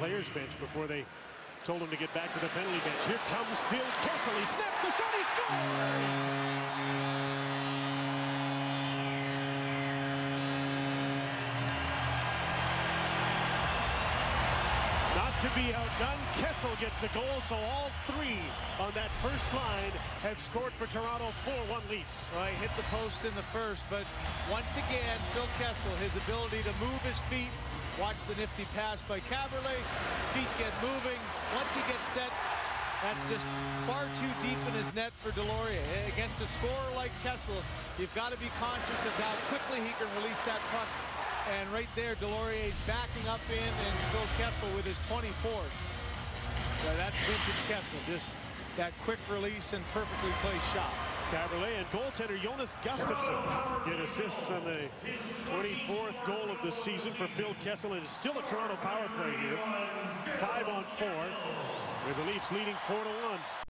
players bench before they told him to get back to the penalty bench. Here comes Phil Kessel. He snaps the shot. He scores! Not to be outdone, Kessel gets a goal, so all three on that first line have scored for Toronto. 4-1 Leafs. Well, he hit the post in the first, but once again, Phil Kessel, his ability to move his feet. Watch the nifty pass by Kaberle. Feet get moving. Once he gets set, that's just far too deep in his net for Deslauriers. Against a scorer like Kessel, you've got to be conscious of how quickly he can release that puck. And right there, Deslauriers backing up in, and Phil Kessel with his 24th. So that's vintage Kessel, just that quick release and perfectly placed shot. Kaberle and goaltender Jonas Gustafsson get assists on the 24th goal of the season for Phil Kessel, and it's still a Toronto power play here. 5-on-4, with the Leafs leading 4-1.